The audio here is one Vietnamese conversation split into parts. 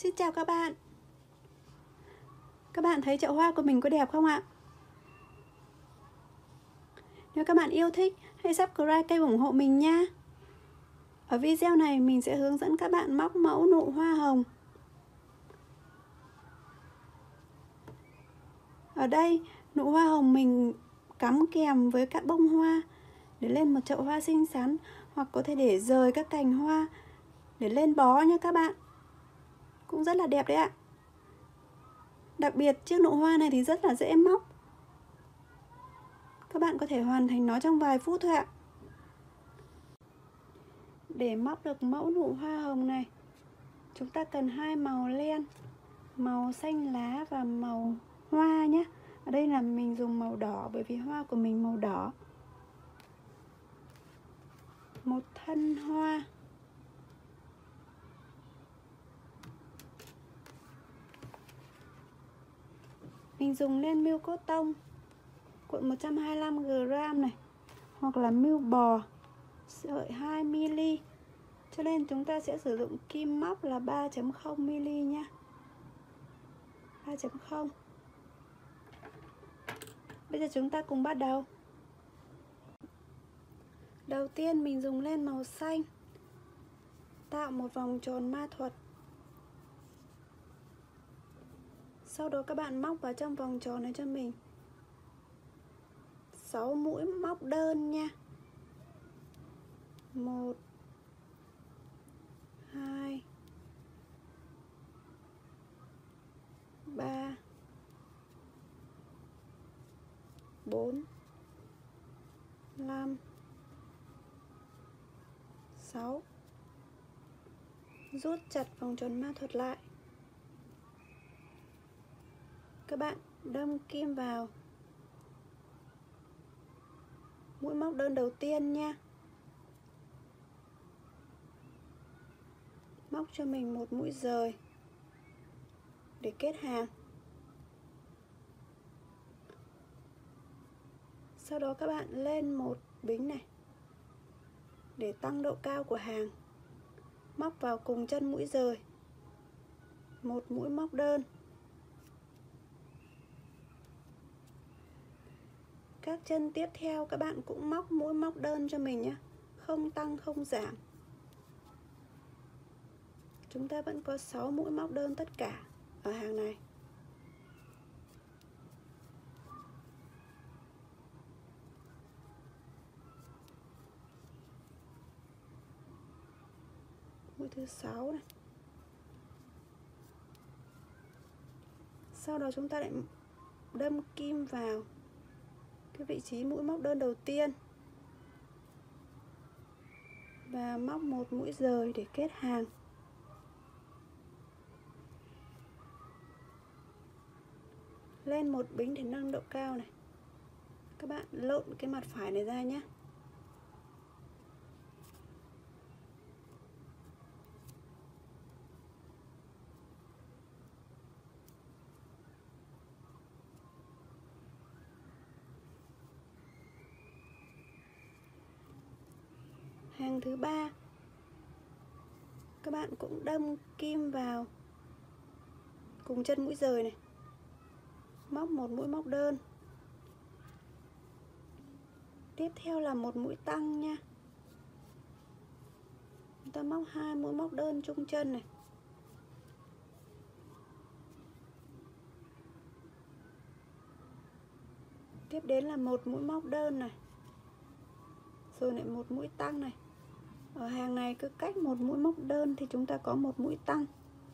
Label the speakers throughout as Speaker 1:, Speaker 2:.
Speaker 1: Xin chào các bạn. Các bạn thấy chậu hoa của mình có đẹp không ạ? Nếu các bạn yêu thích, hãy subscribe kênh ủng hộ mình nha. Ở video này mình sẽ hướng dẫn các bạn móc mẫu nụ hoa hồng. Ở đây, nụ hoa hồng mình cắm kèm với các bông hoa để lên một chậu hoa xinh xắn, hoặc có thể để rời các cành hoa để lên bó nha các bạn. Cũng rất là đẹp đấy ạ. Đặc biệt chiếc nụ hoa này thì rất là dễ móc. Các bạn có thể hoàn thành nó trong vài phút thôi ạ. Để móc được mẫu nụ hoa hồng này, chúng ta cần hai màu len, màu xanh lá và màu hoa nhé. Ở đây là mình dùng màu đỏ bởi vì hoa của mình màu đỏ. Một thân hoa. Mình dùng len mưu cotton cuộn 125g này, hoặc là mưu bò sợi 2mm. Cho nên chúng ta sẽ sử dụng kim móc là 3.0mm nha. 3.0. Bây giờ chúng ta cùng bắt đầu. Đầu tiên mình dùng len màu xanh tạo một vòng tròn ma thuật. Sau đó các bạn móc vào trong vòng tròn này cho mình 6 mũi móc đơn nha. 1 2 3 4 5 6. Rút chặt vòng tròn ma thuật lại. Các bạn đâm kim vào mũi móc đơn đầu tiên nha. Móc cho mình một mũi dời để kết hàng. Sau đó các bạn lên một bính này để tăng độ cao của hàng. Móc vào cùng chân mũi dời một mũi móc đơn. Các chân tiếp theo các bạn cũng móc mũi móc đơn cho mình nhé, không tăng không giảm. Chúng ta vẫn có 6 mũi móc đơn tất cả ở hàng này. Mũi thứ 6 này. Sau đó chúng ta lại đâm kim vào cái vị trí mũi móc đơn đầu tiên và móc một mũi dời để kết hàng. Lên một bính để nâng độ cao này. Các bạn lộn cái mặt phải này ra nhé. Hàng thứ 3 các bạn cũng đâm kim vào cùng chân mũi dời này, móc một mũi móc đơn. Tiếp theo là một mũi tăng nha. Chúng ta móc 2 mũi móc đơn chung chân này. Tiếp đến là một mũi móc đơn này, rồi lại một mũi tăng này. Ở hàng này cứ cách một mũi móc đơn thì chúng ta có một mũi tăng.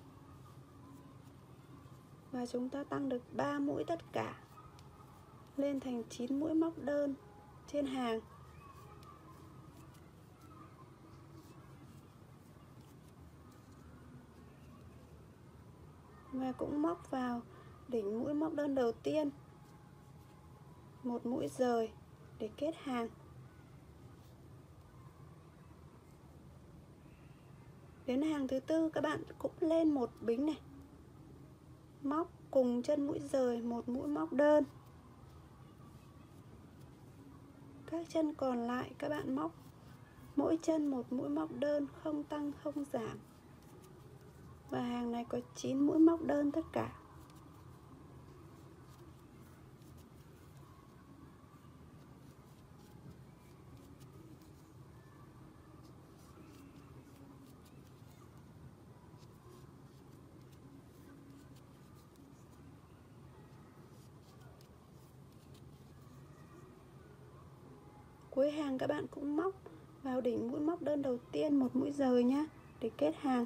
Speaker 1: Và chúng ta tăng được 3 mũi tất cả, lên thành 9 mũi móc đơn trên hàng. Và cũng móc vào đỉnh mũi móc đơn đầu tiên một mũi dời để kết hàng. Đến hàng thứ 4 các bạn cũng lên một bính này, móc cùng chân mũi dời một mũi móc đơn. Các chân còn lại các bạn móc mỗi chân một mũi móc đơn, không tăng không giảm. Và hàng này có 9 mũi móc đơn tất cả. Cuối hàng các bạn cũng móc vào đỉnh mũi móc đơn đầu tiên một mũi dời nhé, để kết hàng.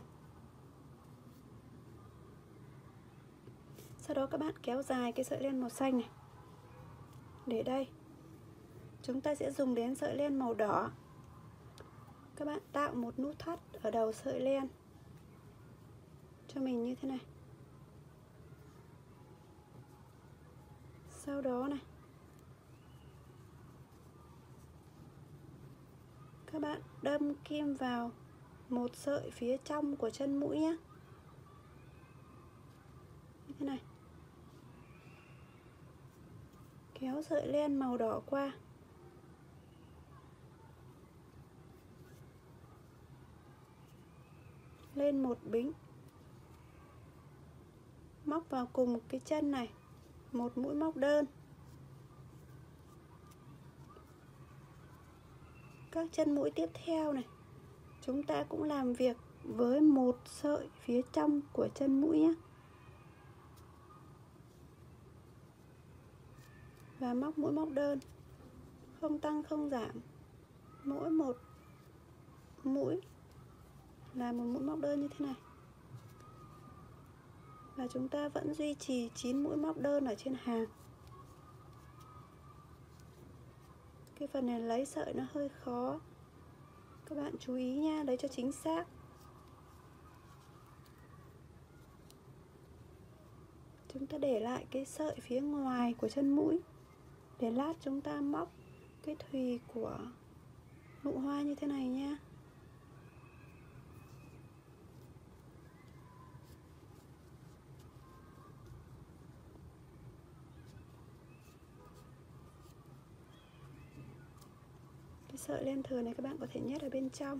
Speaker 1: Sau đó các bạn kéo dài cái sợi len màu xanh này để đây. Chúng ta sẽ dùng đến sợi len màu đỏ. Các bạn tạo một nút thắt ở đầu sợi len cho mình như thế này. Sau đó này, các bạn đâm kim vào một sợi phía trong của chân mũi nhé, như thế này. Kéo sợi len màu đỏ qua. Lên một bính. Móc vào cùng cái chân này một mũi móc đơn. Các chân mũi tiếp theo này, chúng ta cũng làm việc với một sợi phía trong của chân mũi nhé. Và móc mũi móc đơn, không tăng không giảm. Mỗi một mũi là một mũi móc đơn như thế này. Và chúng ta vẫn duy trì 9 mũi móc đơn ở trên hàng. Cái phần này lấy sợi nó hơi khó, các bạn chú ý nha, lấy cho chính xác. Chúng ta để lại cái sợi phía ngoài của chân mũi để lát chúng ta móc cái thùy của nụ hoa như thế này nha. Cái sợi len thừa này các bạn có thể nhét ở bên trong.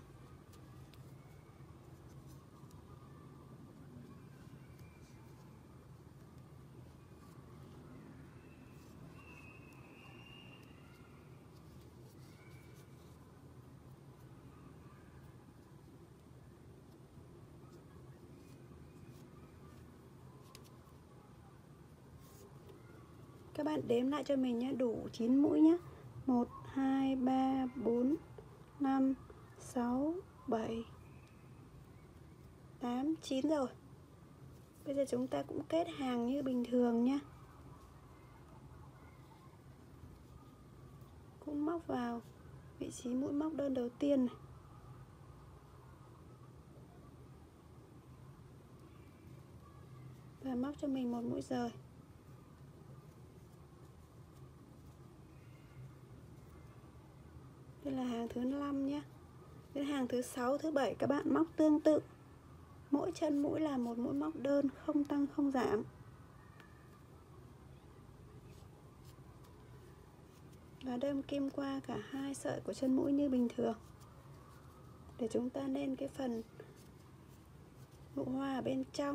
Speaker 1: Các bạn đếm lại cho mình nhé, đủ 9 mũi nhé. 1, 2, 3, 4, 5, 6, 7, 8, 9 rồi. Bây giờ chúng ta cũng kết hàng như bình thường nhé. Cũng móc vào vị trí mũi móc đơn đầu tiên này. Và móc cho mình một mũi dời. Đây là hàng thứ 5 nhé. Đến hàng thứ 6, thứ 7 các bạn móc tương tự. Mỗi chân mũi là một mũi móc đơn, không tăng không giảm. Và đâm kim qua cả hai sợi của chân mũi như bình thường, để chúng ta lên cái phần nụ hoa ở bên trong.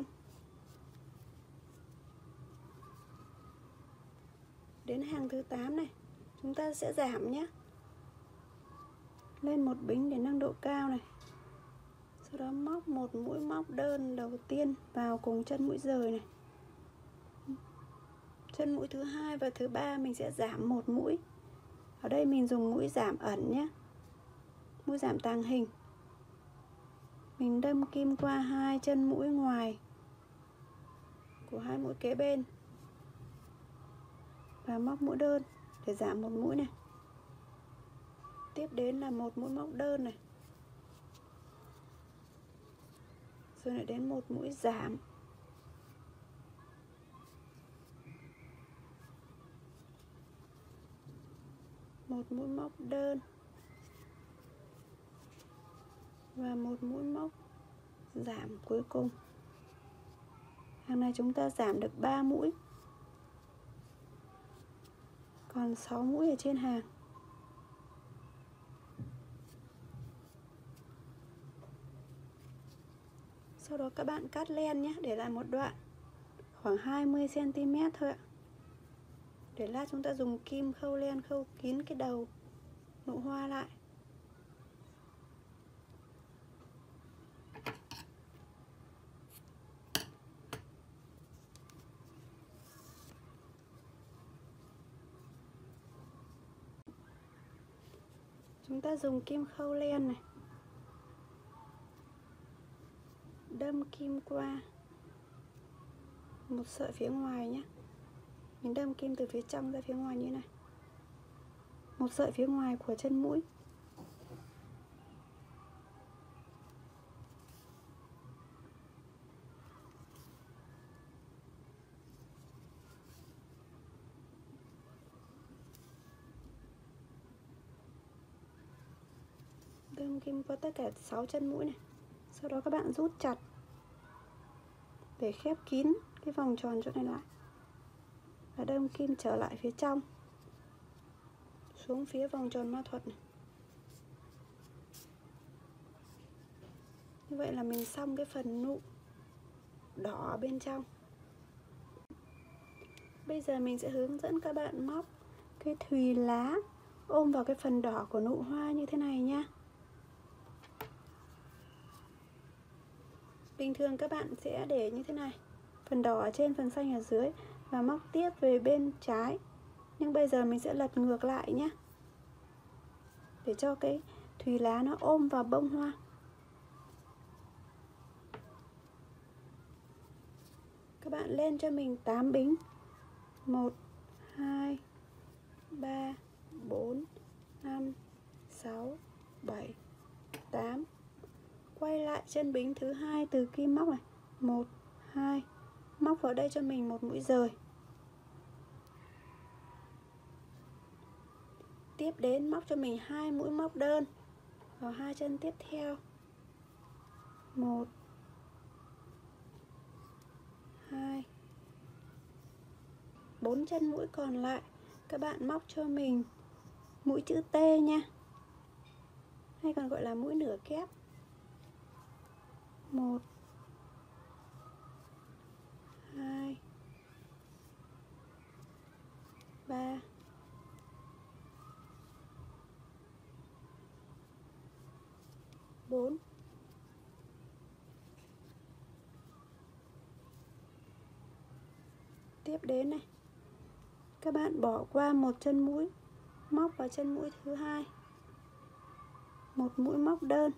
Speaker 1: Đến hàng thứ 8 này, chúng ta sẽ giảm nhé. Lên một bính để nâng độ cao này. Sau đó móc một mũi móc đơn đầu tiên vào cùng chân mũi dời này. Chân mũi thứ 2 và thứ 3 mình sẽ giảm một mũi. Ở đây mình dùng mũi giảm ẩn nhé, mũi giảm tàng hình. Mình đâm kim qua hai chân mũi ngoài của hai mũi kế bên và móc mũi đơn để giảm một mũi này. Tiếp đến là một mũi móc đơn này, rồi lại đến một mũi giảm. Một mũi móc đơn và một mũi móc giảm cuối cùng. Hàng này chúng ta giảm được 3 mũi, còn 6 mũi ở trên hàng. Sau đó các bạn cắt len nhé, để lại một đoạn khoảng 20 cm thôi ạ. Để lát chúng ta dùng kim khâu len khâu kín cái đầu nụ hoa lại. Chúng ta dùng kim khâu len này, đâm kim qua một sợi phía ngoài nhé. Mình đâm kim từ phía trong ra phía ngoài như này, một sợi phía ngoài của chân mũi. Đâm kim qua tất cả 6 chân mũi này. Sau đó các bạn rút chặt để khép kín cái vòng tròn chỗ này lại, và đâm kim trở lại phía trong xuống phía vòng tròn ma thuật này. Như vậy là mình xong cái phần nụ đỏ ở bên trong. Bây giờ mình sẽ hướng dẫn các bạn móc cái thùy lá ôm vào cái phần đỏ của nụ hoa như thế này nha. Bình thường các bạn sẽ để như thế này, phần đỏ ở trên, phần xanh ở dưới, và móc tiếp về bên trái. Nhưng bây giờ mình sẽ lật ngược lại nhé, để cho cái thùy lá nó ôm vào bông hoa. Các bạn lên cho mình 8 bính. 1, 2, 3, 4, 5, 6, 7, 8. Quay lại chân bính thứ hai từ kim móc này. 1, 2. Móc vào đây cho mình một mũi dời. Tiếp đến móc cho mình 2 mũi móc đơn vào hai chân tiếp theo. 1, 2. 4 chân mũi còn lại các bạn móc cho mình mũi chữ T nha, hay còn gọi là mũi nửa kép. 1, 2, 3, 4. Tiếp đến này, các bạn bỏ qua một chân mũi, móc vào chân mũi thứ hai, một mũi móc đơn.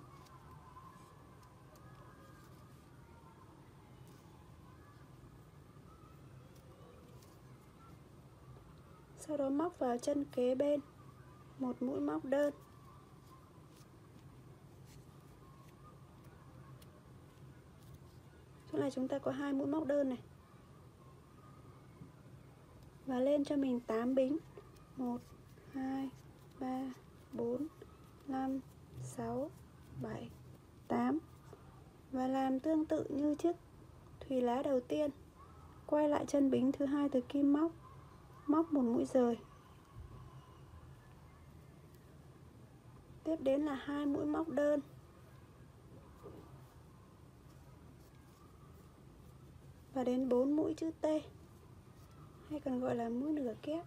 Speaker 1: Sau đó móc vào chân kế bên, một mũi móc đơn. Chỗ này chúng ta có 2 mũi móc đơn này. Và lên cho mình 8 bính. 1, 2, 3, 4, 5, 6, 7, 8. Và làm tương tự như chiếc thùy lá đầu tiên. Quay lại chân bính thứ hai từ kim móc, móc một mũi dời. Tiếp đến là 2 mũi móc đơn. Và đến 4 mũi chữ T, hay còn gọi là mũi nửa kép.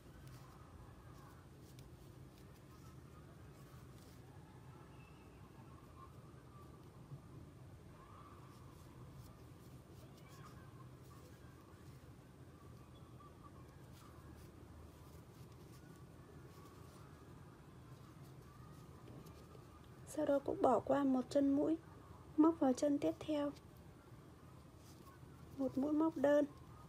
Speaker 1: Sau đó cũng bỏ qua một chân mũi, móc vào chân tiếp theo, một mũi móc đơn.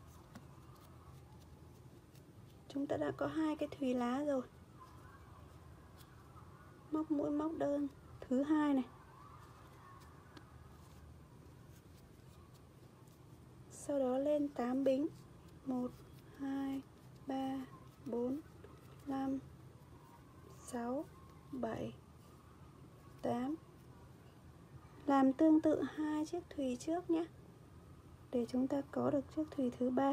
Speaker 1: Chúng ta đã có 2 cái thùy lá rồi. Móc mũi móc đơn thứ hai này. Sau đó lên 8 bính. 1, 2, 3, 4, 5, 6, 7, 8. Làm tương tự 2 chiếc thùy trước nhé, để chúng ta có được chiếc thùy thứ 3.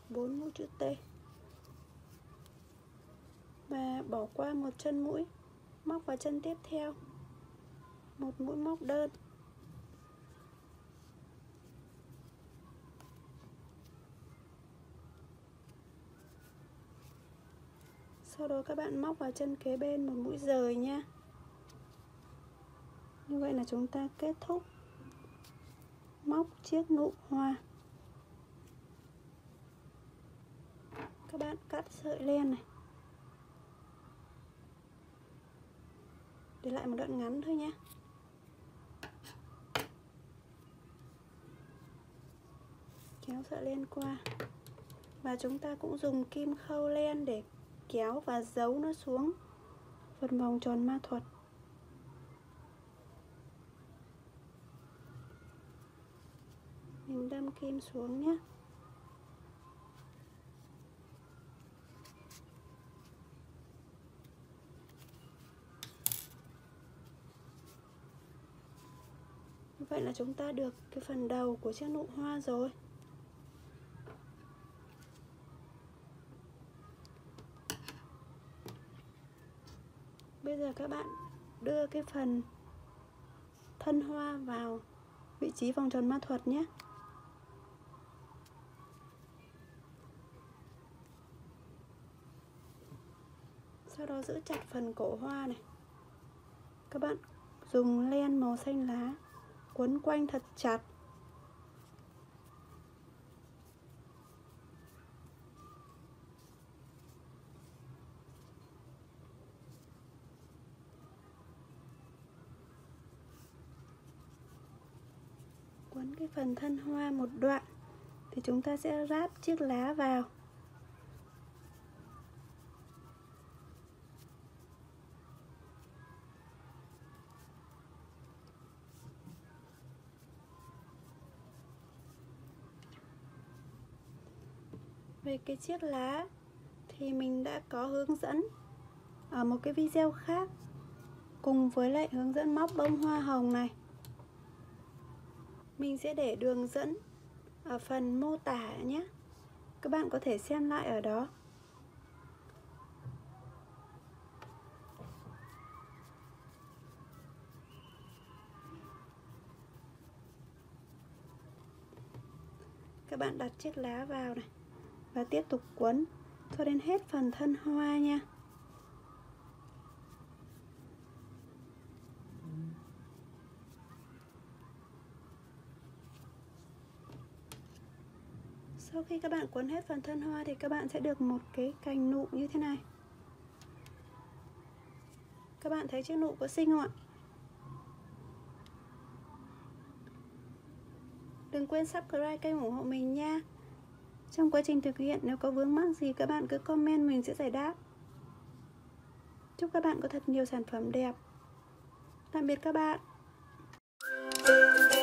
Speaker 1: 4 mũi chữ T và bỏ qua một chân mũi, móc vào chân tiếp theo một mũi móc đơn. Sau đó các bạn móc vào chân kế bên một mũi dời nha. Như vậy là chúng ta kết thúc móc chiếc nụ hoa. Các bạn cắt sợi len này, để lại một đoạn ngắn thôi nhé. Kéo sợi len qua và chúng ta cũng dùng kim khâu len để kéo và giấu nó xuống phần vòng tròn ma thuật. Mình đâm kim xuống nhé. Như vậy là chúng ta được cái phần đầu của chiếc nụ hoa rồi. Bây giờ các bạn đưa cái phần thân hoa vào vị trí vòng tròn ma thuật nhé. Sau đó giữ chặt phần cổ hoa này. Các bạn dùng len màu xanh lá quấn quanh thật chặt. Quấn cái phần thân hoa một đoạn thì chúng ta sẽ ráp chiếc lá vào. Về cái chiếc lá thì mình đã có hướng dẫn ở một cái video khác cùng với lại hướng dẫn móc bông hoa hồng này. Mình sẽ để đường dẫn ở phần mô tả nhé. Các bạn có thể xem lại ở đó. Các bạn đặt chiếc lá vào này và tiếp tục quấn cho đến hết phần thân hoa nha. Sau khi các bạn quấn hết phần thân hoa thì các bạn sẽ được một cái cành nụ như thế này. Các bạn thấy chiếc nụ có xinh không ạ? Đừng quên subscribe kênh ủng hộ mình nha. Trong quá trình thực hiện nếu có vướng mắc gì các bạn cứ comment mình sẽ giải đáp. Chúc các bạn có thật nhiều sản phẩm đẹp. Tạm biệt các bạn.